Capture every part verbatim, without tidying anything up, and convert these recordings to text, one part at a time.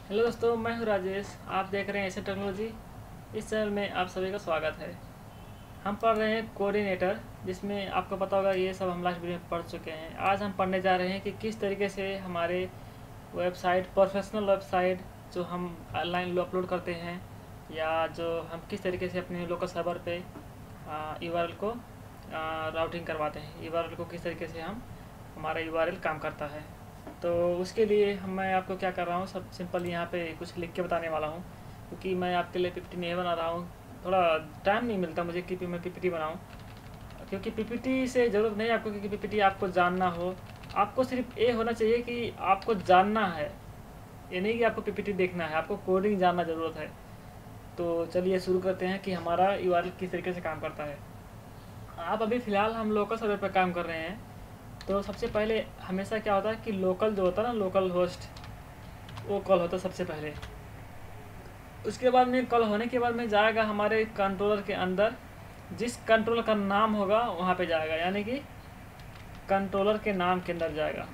Hello दोस्तों, मैं हूं राजेश। आप देख रहे हैं ऐसे टेक्नोलॉजी। इस चैनल में आप सभी का स्वागत है। हम पढ़ रहे हैं कोऑर्डिनेटर, जिसमें आपको पता होगा ये सब हम लास्ट वीडियो में पढ़ चुके हैं। आज हम पढ़ने जा रहे हैं कि किस तरीके से हमारे वेबसाइट, प्रोफेशनल वेबसाइट जो हम ऑनलाइन अपलोड करते हैं, या जो हम किस तरीके से अपने लोकल सर्वर पे यूआरएल को राउटिंग करवाते हैं, यूआरएल को किस तरीके से हम हमारा यूआरएल काम करता है। तो उसके लिए हम मैं आपको क्या कर रहा हूँ, सब सिंपल यहाँ पे कुछ लिख के बताने वाला हूँ, क्योंकि मैं आपके लिए पीपीटी नहीं बना रहा हूँ। थोड़ा टाइम नहीं मिलता मुझे कि मैं पीपीटी बनाऊँ, क्योंकि पीपीटी से ज़रूरत नहीं है आपको, क्योंकि पीपीटी आपको जानना हो। आपको सिर्फ ये होना चाहिए कि आपको जानना है, ये नहीं कि आपको पीपीटी देखना है, आपको कोडिंग जानना ज़रूरत है। तो चलिए शुरू करते हैं कि हमारा यूआरएल किस तरीके से काम करता है। आप अभी फ़िलहाल हम लोकल सर्वर पर काम कर रहे हैं। तो सबसे पहले हमेशा क्या होता है कि लोकल जो होता है ना, लोकल होस्ट, वो कॉल होता है सबसे पहले। उसके बाद में कॉल होने के बाद में जाएगा हमारे कंट्रोलर के अंदर, जिस कंट्रोलर का नाम होगा वहाँ पे जाएगा, यानी कि कंट्रोलर के नाम के अंदर जाएगा।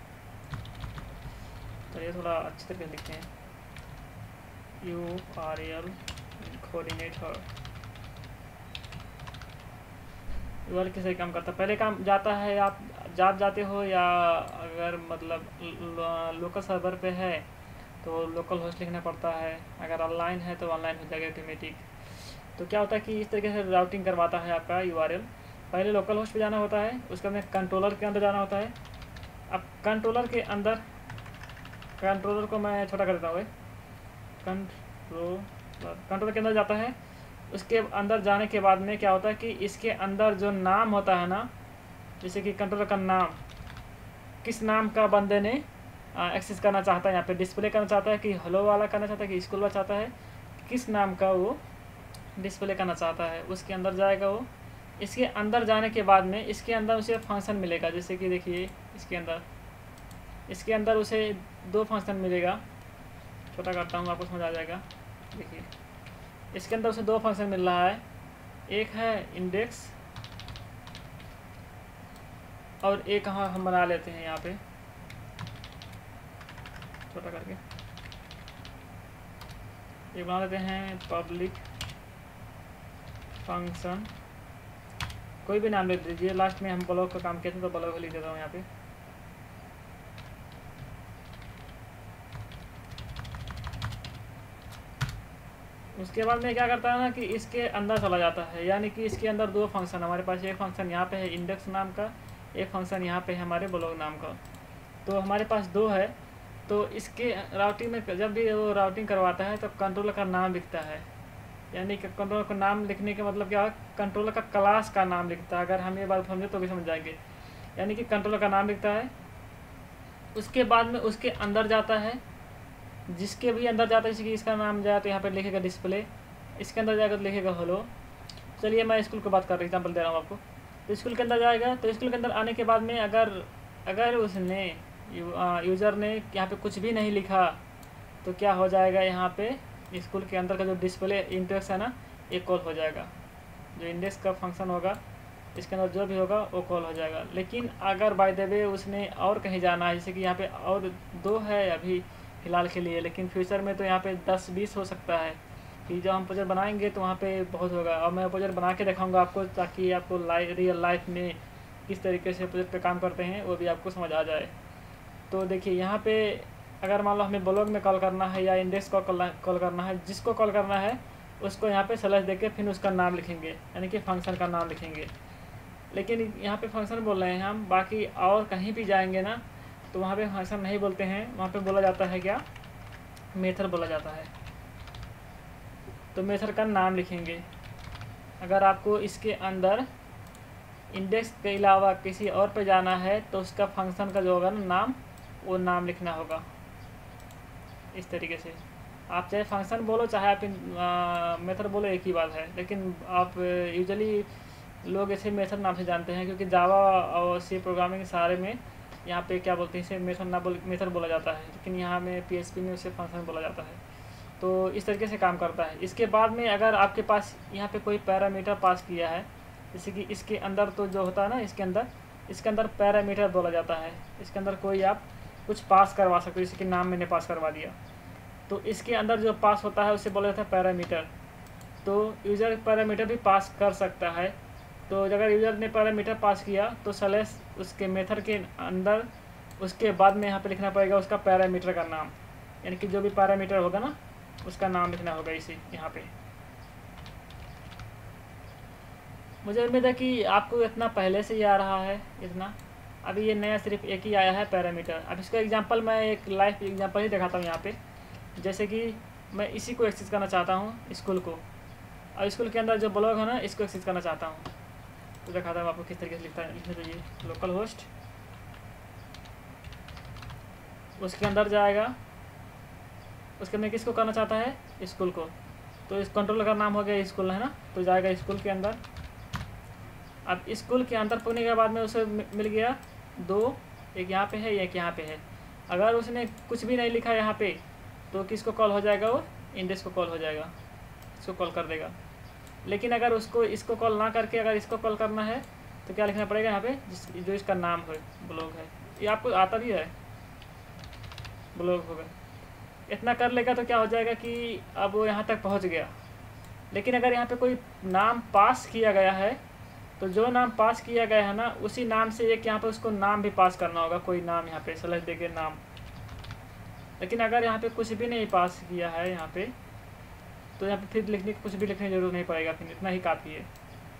तो ये थोड़ा अच्छी तरीके से लिखते हैं, U R L coordinator. URL किसे काम करता है, पहले काम जाता है, आप जाप जाते हो, या अगर मतलब लोकल सर्वर पे है तो लोकल होस्ट लिखना पड़ता है, अगर ऑनलाइन है तो ऑनलाइन हो जाएगा ऑटोमेटिक। तो क्या होता है कि इस तरीके से राउटिंग करवाता है आपका यूआरएल। पहले लोकल होस्ट पे जाना होता है, उसके बाद कंट्रोलर के अंदर जाना होता है। अब कंट्रोलर के अंदर, कंट्रोलर को मैं छोटा कर देता हूँ, कंट्रोलर कंट्रोलर के अंदर जाता है। उसके अंदर जाने के बाद में क्या होता है कि इसके अंदर जो नाम होता है ना, जैसे कि कंट्रोलर का नाम, किस नाम का बंदे ने एक्सेस करना चाहता है, यहाँ पे डिस्प्ले करना चाहता है कि हेलो वाला करना चाहता है कि स्कूल वाला चाहता है, किस नाम का वो डिस्प्ले करना चाहता है, उसके अंदर जाएगा वो। इसके अंदर जाने के बाद में इसके अंदर उसे फंक्शन मिलेगा, जैसे कि देखिए इसके अंदर इसके अंदर उसे दो फंक्शन मिलेगा। छोटा करता हूँ, आपको समझ आ जाएगा। देखिए इसके अंदर उसे दो फंक्शन मिल रहा है, एक है इंडेक्स और एक हाँ हम बना लेते हैं यहाँ पे छोटा करके, ये बना लेते हैं पब्लिक फंक्शन, कोई भी नाम लिख दीजिए। लास्ट में हम ब्लॉक का काम किया था तो ब्लॉक लिख देता हूँ यहाँ पे। उसके बाद में क्या करता है ना कि इसके अंदर चला जाता है, यानी कि इसके अंदर दो फंक्शन हमारे पास, एक फंक्शन यहाँ पे है इंडेक्स नाम का, एक फंक्शन यहाँ पे है हमारे ब्लॉग नाम का। तो हमारे पास दो है। तो इसके राउटिंग में जब भी वो राउटिंग करवाता है तो कंट्रोलर का नाम लिखता है, यानी कि कंट्रोलर का नाम लिखने का मतलब क्या है, कंट्रोलर का क्लास का नाम लिखता है। अगर हम ये बात समझे तो भी समझ जाएंगे, यानी कि कंट्रोलर का नाम लिखता है। उसके बाद में उसके अंदर जाता है, जिसके भी अंदर जाता है, जैसे कि इसका नाम जाए तो यहाँ पे लिखेगा डिस्प्ले, इसके अंदर जाएगा तो लिखेगा हेलो। चलिए मैं स्कूल की बात कर एग्जाम्पल दे रहा हूँ आपको। तो स्कूल के अंदर जाएगा, तो स्कूल के अंदर आने के बाद में अगर अगर उसने यू, आ, यूज़र ने यहाँ पे कुछ भी नहीं लिखा तो क्या हो जाएगा, यहाँ पे स्कूल के अंदर का जो डिस्प्ले इंडेक्स है ना, ये कॉल हो जाएगा। जो इंडेक्स का फंक्शन होगा इसके अंदर जो भी होगा वो कॉल हो जाएगा। लेकिन अगर बाय द वे उसने और कहीं जाना है, जैसे कि यहाँ पे और दो है अभी फ़िलहाल के लिए, लेकिन फ्यूचर में तो यहाँ पे दस बीस हो सकता है कि जब हम प्रोजेक्ट बनाएंगे तो वहाँ पे बहुत होगा। और मैं प्रोजेक्ट बना के दिखाऊंगा आपको, ताकि आपको लाइव रियल लाइफ में किस तरीके से प्रोजेक्ट पे काम करते हैं वो भी आपको समझ आ जाए। तो देखिए यहाँ पे अगर मान लो हमें ब्लॉग में कॉल करना है या इंडेक्स को कॉल करना है, जिसको कॉल करना है उसको यहाँ पे स्लैश देके फिर उसका नाम लिखेंगे, यानी कि फंक्शन का नाम लिखेंगे। लेकिन यहाँ पे फंक्शन बोल रहे हैं हम, बाकी और कहीं भी जाएंगे ना तो वहाँ पे फंक्शन नहीं बोलते हैं, वहाँ पे बोला जाता है क्या, मेथड बोला जाता है। तो मेथड का नाम लिखेंगे। अगर आपको इसके अंदर इंडेक्स के अलावा किसी और पे जाना है तो उसका फंक्शन का जो होगा ना नाम, वो नाम लिखना होगा। इस तरीके से आप चाहे फंक्शन बोलो चाहे आप मेथड बोलो, एक ही बात है। लेकिन आप यूजुअली लोग ऐसे मेथड नाम से जानते हैं, क्योंकि जावा और सी प्रोग्रामिंग सारे में यहाँ पे क्या बोलते हैं, इसे मेथड ना बोल मेथड बोला जाता है, लेकिन यहाँ में पीएचपी में उसे फंक्शन बोला जाता है। तो इस तरीके से काम करता है। इसके बाद में अगर आपके पास यहाँ पे कोई पैरामीटर पास किया है, जैसे कि इसके अंदर तो जो होता है ना, इसके अंदर इसके अंदर पैरामीटर बोला जाता है। इसके अंदर कोई आप कुछ पास करवा सकते हो, जैसे कि नाम मैंने पास करवा दिया। तो इसके अंदर जो पास होता है उसे बोला जाता है पैरामीटर। तो यूज़र पैरामीटर भी पास कर सकता है। तो अगर यूज़र ने पैरामीटर पास किया तो स्लैश उसके मेथड के अंदर उसके बाद में यहाँ पे लिखना पड़ेगा उसका पैरामीटर का नाम, यानी कि जो भी पैरामीटर होगा ना उसका नाम लिखना होगा इसी यहाँ पे। मुझे उम्मीद है कि आपको इतना पहले से ही आ रहा है इतना, अभी ये नया सिर्फ एक ही आया है पैरामीटर। अब इसका एग्जांपल मैं एक लाइव एग्जांपल ही दिखाता हूँ यहाँ पे। जैसे कि मैं इसी को एक्सेस करना चाहता हूँ स्कूल को, और स्कूल के अंदर जो ब्लॉग है ना इसको एक्सेस करना चाहता हूँ, तो दिखाता हूँ आपको किस तरीके से लिखता है। लिखने दीजिए लोकल होस्ट, उसके अंदर जाएगा, उसके अंदर किसको करना चाहता है स्कूल को, तो इस कंट्रोलर का नाम हो गया स्कूल है ना, तो जाएगा स्कूल के अंदर। अब स्कूल के अंदर पहुँचने के बाद में उसे मिल गया दो, एक यहाँ पे है एक यहाँ पे है। अगर उसने कुछ भी नहीं लिखा यहाँ पे तो किसको कॉल हो जाएगा, वो इंडेक्स को कॉल हो जाएगा, इसको कॉल कर देगा। लेकिन अगर उसको इसको कॉल ना करके अगर इसको कॉल करना है तो क्या लिखना पड़ेगा यहाँ पे, जिस जो इसका नाम है ब्लॉग है, ये आपको आता भी है ब्लॉग होगा। इतना कर लेगा तो क्या हो जाएगा कि अब वो यहाँ तक पहुँच गया। लेकिन अगर यहाँ पे कोई नाम पास किया गया है तो जो नाम पास किया गया है ना उसी नाम से एक यहाँ पे उसको नाम भी पास करना होगा, कोई नाम यहाँ पे स्लैश देके नाम। लेकिन अगर यहाँ पे कुछ भी नहीं पास किया है यहाँ पे तो यहाँ पे फिर लिखने कुछ भी लिखने की जरूरत नहीं पड़ेगा, फिर इतना ही काफ़ी है।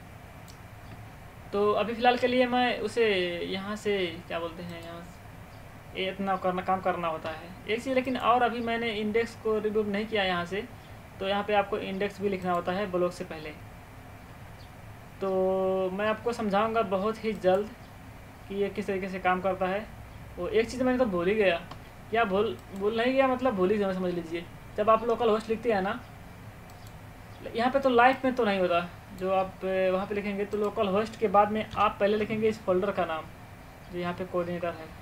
तो अभी फ़िलहाल के लिए मैं उसे यहाँ से क्या बोलते हैं यहाँ से ये इतना करना काम करना होता है एक चीज़। लेकिन और अभी मैंने इंडेक्स को रिमूव नहीं किया यहाँ से, तो यहाँ पे आपको इंडेक्स भी लिखना होता है ब्लॉक से पहले। तो मैं आपको समझाऊंगा बहुत ही जल्द कि ये किस तरीके से काम करता है। वो एक चीज़ मैंने तो भूल ही गया, क्या भूल भूल नहीं गया मतलब भूल ही गया, समझ लीजिए। जब आप लोकल होस्ट लिखते हैं ना यहाँ पे तो लाइव में तो नहीं होता, जो आप वहाँ पे लिखेंगे तो लोकल होस्ट के बाद में आप पहले लिखेंगे इस फोल्डर का नाम जो यहाँ पे कोऑर्डिनेटर है,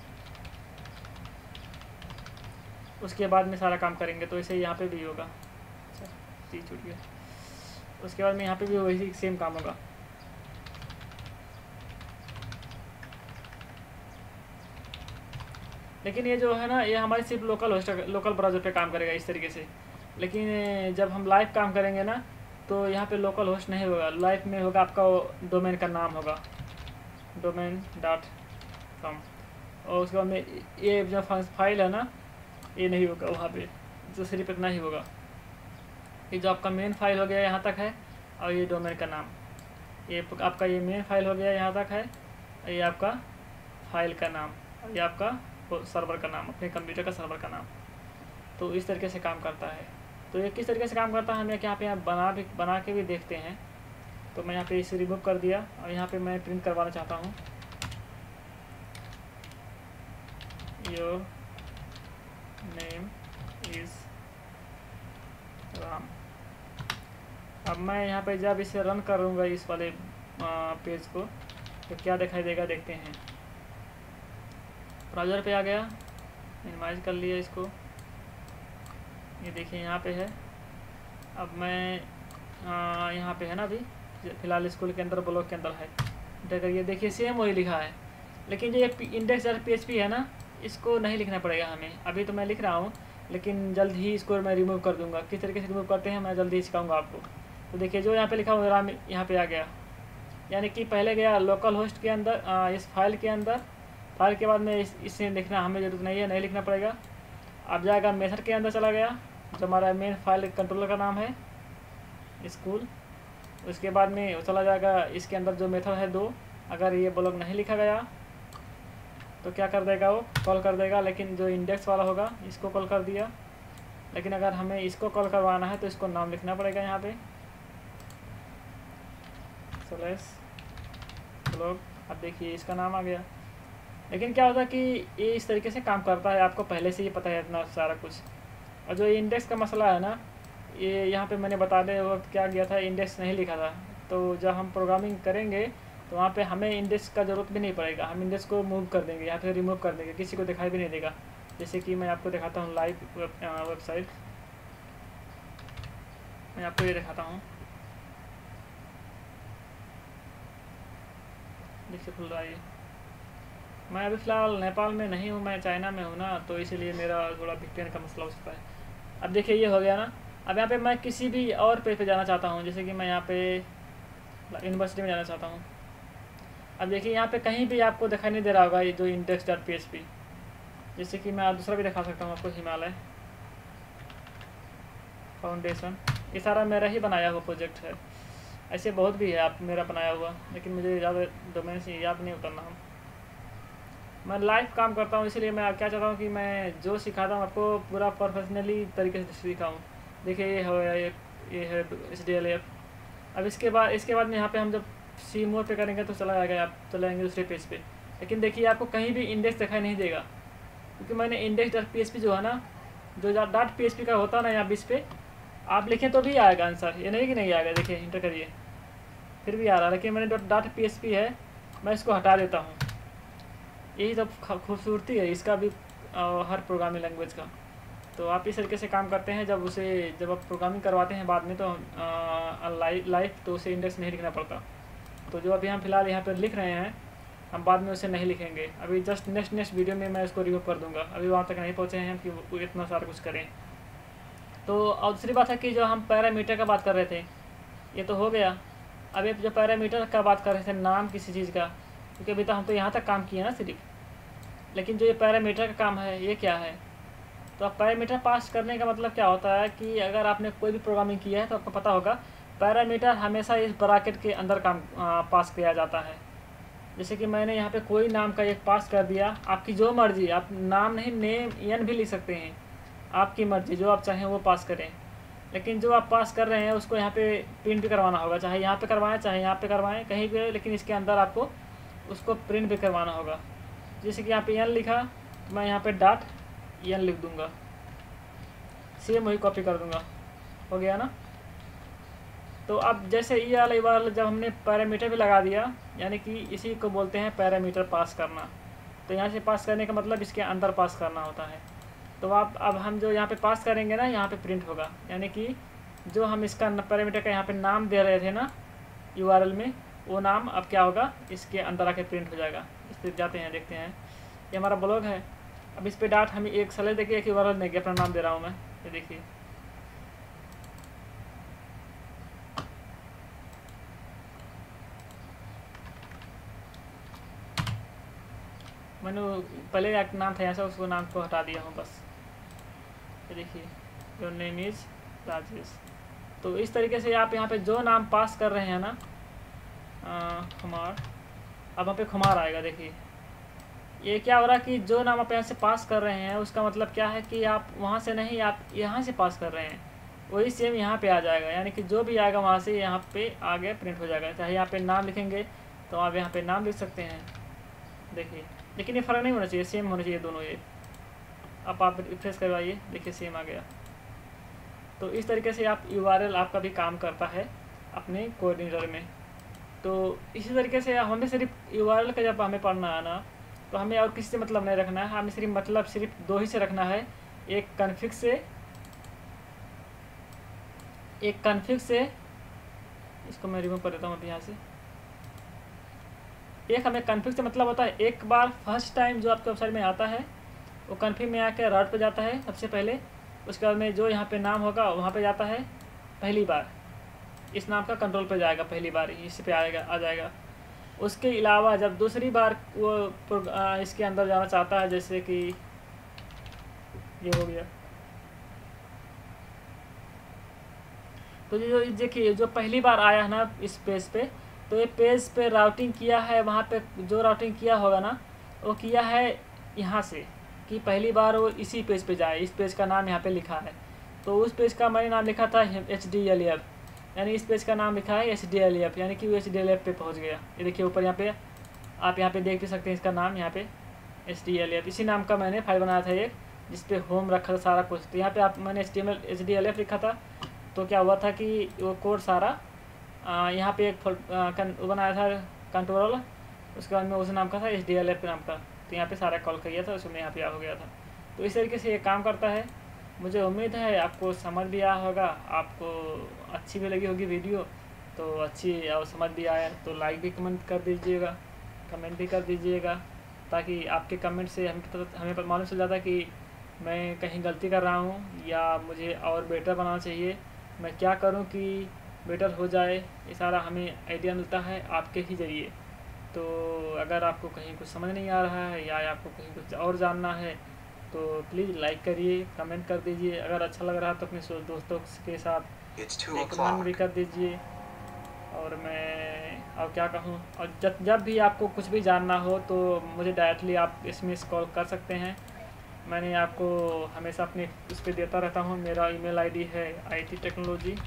उसके बाद में सारा काम करेंगे। तो ऐसे यहाँ पे भी होगा, चीज छूट गया, उसके बाद में यहाँ पे भी वही सेम काम होगा। लेकिन ये जो है ना ये हमारी सिर्फ लोकल होस्ट लोकल ब्राउज़र पे काम करेगा इस तरीके से। लेकिन जब हम लाइव काम करेंगे ना तो यहाँ पे लोकल होस्ट नहीं होगा, लाइव में होगा आपका डोमेन का नाम होगा डोमेन डॉट कॉम, और उसके बाद में ये जो फाइल है ना ये नहीं होगा वहाँ पे, जो सिर्फ इतना ही होगा कि जो आपका मेन फाइल हो गया यहाँ तक है, और ये डोमेन का नाम, ये आपका ये मेन फाइल हो गया यहाँ तक है, ये आपका फाइल का नाम, और ये आपका सर्वर का नाम, अपने कंप्यूटर का सर्वर का नाम। तो इस तरीके से काम करता है। तो ये किस तरीके से काम करता है हम यहाँ पे यहाँ बना भी बना के भी देखते हैं। तो मैं यहाँ पे इसे रिमूव कर दिया और यहाँ पे मैं प्रिंट करवाना चाहता हूँ योर नेम इज़ राम। अब मैं यहाँ पे जब इसे रन करूँगा इस वाले पेज को तो क्या दिखाई देगा देखते हैं। ब्राउज़र पे आ गया, मिनिमाइज कर लिया इसको, ये देखिए यहाँ पे है। अब मैं आ, यहाँ पे है ना अभी फ़िलहाल स्कूल के अंदर ब्लॉक के अंदर है, देखिए ये देखिए सेम वही लिखा है। लेकिन जो ये index dot P H P है ना इसको नहीं लिखना पड़ेगा हमें, अभी तो मैं लिख रहा हूँ लेकिन जल्द ही इसको मैं रिमूव कर दूँगा। किस तरीके से रिमूव करते हैं मैं जल्दी ही सिखाऊँगा आपको। तो देखिए जो यहाँ पे लिखा हुआ राम यहाँ पे आ गया, यानी कि पहले गया लोकल होस्ट के अंदर आ, इस फाइल के अंदर, फाइल के बाद में इस, इससे लिखना हमें ज़रूरत नहीं है, नहीं लिखना पड़ेगा। अब जाएगा मेथड के अंदर चला गया जो हमारा मेन फाइल कंट्रोलर का नाम है स्कूल। उसके बाद में चला जाएगा इसके अंदर जो मेथड है दो, अगर ये ब्लॉक नहीं लिखा गया तो क्या कर देगा वो कॉल कर देगा। लेकिन जो इंडेक्स वाला होगा इसको कॉल कर दिया। लेकिन अगर हमें इसको कॉल करवाना है तो इसको नाम लिखना पड़ेगा यहाँ पे स्लैश ब्लॉक। अब देखिए इसका नाम आ गया। लेकिन क्या होता है कि ये इस तरीके से काम करता है, आपको पहले से ही पता है इतना सारा कुछ। और जो इंडेक्स का मसला है ना ये यहाँ पे मैंने बताने वक्त क्या किया था, इंडेक्स नहीं लिखा था। तो जब हम प्रोग्रामिंग करेंगे तो वहाँ पे हमें इंडेक्स का ज़रूरत भी नहीं पड़ेगा, हम इंडेक्स को मूव कर देंगे, यहाँ पे रिमूव कर देंगे, किसी को दिखाई भी नहीं देगा। जैसे कि मैं आपको दिखाता हूँ लाइव वेबसाइट, मैं आपको ये दिखाता हूँ, देखिए खुल रहा है ये। मैं अभी फ़िलहाल नेपाल में नहीं हूँ, मैं चाइना में हूँ ना, तो इसीलिए मेरा थोड़ा वीपीएन का मसला हो सकता है। अब देखिए ये हो गया ना। अब यहाँ पे मैं किसी भी और पेज पे जाना चाहता हूँ, जैसे कि मैं यहाँ पे यूनिवर्सिटी में जाना चाहता हूँ। अब देखिए यहाँ पे कहीं भी आपको दिखाई नहीं दे रहा होगा ये जो index dot P H P. जैसे कि मैं दूसरा भी दिखा सकता हूँ आपको, हिमालय फाउंडेशन, ये सारा मेरा ही बनाया हुआ प्रोजेक्ट है। ऐसे बहुत भी है आप मेरा बनाया हुआ, लेकिन मुझे ज़्यादा डोमेन से याद नहीं उतना नाम। मैं लाइव काम करता हूँ, इसलिए मैं क्या चाहता हूँ कि मैं जो सिखाता हूँ आपको पूरा प्रोफेशनली तरीके से सिखाऊँ। देखिए ये हो ये ये है एच डी एल एफ। अब इसके बाद इसके बाद में यहाँ पे हम जब सी मोर पे करेंगे तो चला जाएगा, आप चले जाएंगे दूसरे पेज पे। लेकिन देखिए आपको कहीं भी इंडेक्स दिखाई नहीं देगा, क्योंकि मैंने index dot P H P जो है ना, जो डॉट पी एच पी का होता है ना, यहाँ बीस पे आप लिखें तो भी आएगा आंसर, ये नहीं कि नहीं आएगा। देखिए इंटर करिए फिर भी आ रहा है, लेकिन मैंने dot dot P H P है, मैं इसको हटा देता हूँ। यही सब खूबसूरती है इसका भी, आ, हर प्रोग्रामिंग लैंग्वेज का। तो आप इस तरीके से काम करते हैं। जब उसे जब आप प्रोग्रामिंग करवाते हैं बाद में तो लाइव लाइव तो उसे इंडेक्स नहीं लिखना पड़ता। तो जो अभी हम फिलहाल यहाँ पर लिख रहे हैं, हम बाद में उसे नहीं लिखेंगे। अभी जस्ट नेक्स्ट नेक्स्ट वीडियो में मैं उसको रिव्यू कर दूँगा। अभी वहाँ तक नहीं पहुँचे हैं कि वो इतना सारा कुछ करें। तो और दूसरी बात है कि जो हम पैरामीटर का बात कर रहे थे, ये तो हो गया। अभी जो पैरामीटर का बात कर रहे थे, नाम किसी चीज़ का, क्योंकि अभी तो हम तो यहाँ तक काम किए ना सिर्फ। लेकिन जो ये पैरामीटर का काम है ये क्या है, तो आप पैरामीटर पास करने का मतलब क्या होता है कि अगर आपने कोई भी प्रोग्रामिंग किया है तो आपको पता होगा पैरामीटर हमेशा इस ब्रैकेट के अंदर काम आ, पास किया जाता है। जैसे कि मैंने यहाँ पे कोई नाम का एक पास कर दिया, आपकी जो मर्जी, आप नाम नहीं नेम एन भी लिख सकते हैं, आपकी मर्जी, जो आप चाहें वो पास करें। लेकिन जो आप पास कर रहे हैं उसको यहाँ पे प्रिंट भी करवाना होगा, चाहे यहाँ पे करवाएं चाहे यहाँ पे करवाएं, कहीं भी, लेकिन इसके अंदर आपको उसको प्रिंट भी करवाना होगा। जैसे कि यहाँ पे एन लिखा तो मैं यहाँ पे डॉट एन लिख दूँगा, सेम वही कॉपी कर दूँगा, हो गया ना। तो अब जैसे ये वाला वाला जब हमने पैरामीटर भी लगा दिया, यानी कि इसी को बोलते हैं पैरामीटर पास करना। तो यहाँ से पास करने का मतलब इसके अंदर पास करना होता है। तो आप अब हम जो यहाँ पे पास करेंगे ना, यहाँ पे प्रिंट होगा, यानी कि जो हम इसका पैरामीटर का यहाँ पे नाम दे रहे थे ना यू आर एल में, वो नाम अब क्या होगा, इसके अंदर आके प्रिंट हो जाएगा। इस पर जाते हैं, देखते हैं। ये हमारा ब्लॉग है। अब इस पर डाट हमें एक सले देखिए, एक यू आर एल नहीं, अपना नाम दे रहा हूँ मैं, ये देखिए। मैंने पहले एक नाम था यहाँ से, उसको नाम को हटा दिया हूँ बस। ये देखिए, योर नेम इज़ राजेश। तो इस तरीके से आप यहाँ पे जो नाम पास कर रहे हैं ना, खुमार, अब वहाँ पे खुमार आएगा। देखिए ये क्या हो रहा है कि जो नाम आप यहाँ से पास कर रहे हैं उसका मतलब क्या है कि आप वहाँ से नहीं, आप यहाँ से पास कर रहे हैं, वही सेम यहाँ पे आ जाएगा। यानी कि जो भी आएगा वहाँ से यहाँ पे आगे प्रिंट हो जाएगा। चाहे यहाँ पे नाम लिखेंगे तो आप यहाँ पे नाम लिख सकते हैं, देखिए। लेकिन ये फ़र्क नहीं होना चाहिए, सेम होना चाहिए दोनों। ये अब आप रिफ्रेश करवाइए, देखिए सेम आ गया। तो इस तरीके से आप यू आर एल आपका भी काम करता है अपने कोडिंगर में। तो इसी तरीके से हमें सिर्फ यू आर एल का जब हमें पढ़ना है ना, तो हमें और किसी से मतलब नहीं रखना है, हमें सिर्फ मतलब सिर्फ दो ही से रखना है। एक कॉन्फ़िग से, एक कॉन्फ़िग से, इसको मैं रिमूव कर देता हूँ अभी यहाँ से। एक हमें कॉन्फ़िग से मतलब होता है एक बार फर्स्ट टाइम जो आपके वेबसाइट में आता है वो कॉन्फ़िग में आकर राउट पे जाता है सबसे पहले। उसके बाद में जो यहाँ पे नाम होगा वहाँ पे जाता है पहली बार, इस नाम का कंट्रोल पे जाएगा पहली बार, इस पे आएगा आ जाएगा। उसके अलावा जब दूसरी बार वो इसके अंदर जाना चाहता है, जैसे कि ये हो गया, तो जो देखिए जो पहली बार आया है ना इस पेज पे, तो ये पेज पे राउटिंग किया है, वहाँ पे जो राउटिंग किया होगा ना वो किया है यहाँ से, कि पहली बार वो इसी पेज पे जाए। इस पेज का नाम यहाँ पे लिखा है, तो उस पेज का मैंने नाम लिखा था एच डी एल एफ, यानी इस पेज का नाम लिखा है एच डी एल एफ, यानी कि वो एच डी एल एफ पे पहुँच गया। ये देखिए ऊपर यहाँ पे आप यहाँ पे देख भी सकते हैं इसका नाम, यहाँ पे एच डी एल एफ। इसी नाम का मैंने फाइल बनाया था एक, जिसपे होम रखा था सारा कुछ। तो यहाँ पे आप मैंने H D M L H D L F लिखा था, तो क्या हुआ था कि वो कोड सारा यहाँ पे एक वो बनाया था कंट्रोल, उसके बाद में उस नाम का था एच डी एल एफ नाम का, तो यहाँ पे सारा कॉल किया था, उसमें यहाँ पे आ हो गया था। तो इस तरीके से ये काम करता है। मुझे उम्मीद है आपको समझ भी आया होगा, आपको अच्छी भी लगी होगी वीडियो। तो अच्छी और समझ भी आया तो लाइक भी कमेंट कर दीजिएगा, कमेंट भी कर दीजिएगा, ताकि आपके कमेंट से हमें हमें मालूम चल जाता है कि मैं कहीं गलती कर रहा हूँ या मुझे और बेटर बनाना चाहिए, मैं क्या करूँ कि बेटर हो जाए, ये सारा हमें आइडिया मिलता है आपके ही ज़रिए। तो अगर आपको कहीं कुछ समझ नहीं आ रहा है या आपको कहीं कुछ और जानना है तो प्लीज़ लाइक करिए, कमेंट कर दीजिए। अगर अच्छा लग रहा है तो अपने दोस्तों के साथ रिकमेंड भी कर दीजिए। और मैं और क्या कहूँ, और जब जब भी आपको कुछ भी जानना हो तो मुझे डायरेक्टली आप इसमें कॉल कर सकते हैं। मैंने आपको हमेशा अपने उस पर देता रहता हूँ। मेरा ईमेल आईडी है I T technology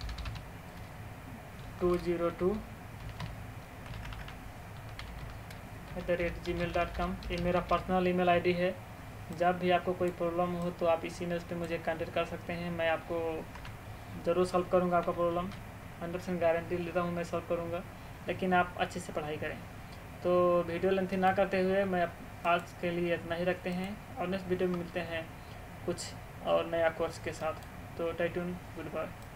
two zero two at the rate Gmail dot com. ये मेरा पर्सनल ईमेल आईडी है। जब भी आपको कोई प्रॉब्लम हो तो आप इसी मेल पे मुझे कांटेक्ट कर सकते हैं। मैं आपको ज़रूर सॉल्व करूँगा आपका प्रॉब्लम, हंड्रेड परसेंट गारंटी लेता हूँ मैं सॉल्व करूँगा, लेकिन आप अच्छे से पढ़ाई करें। तो वीडियो लेंथी ना करते हुए मैं आज के लिए इतना ही रखते हैं और नेक्स्ट वीडियो में मिलते हैं कुछ और नया कोर्स के साथ। तो स्टे ट्यून्ड, गुड बाय।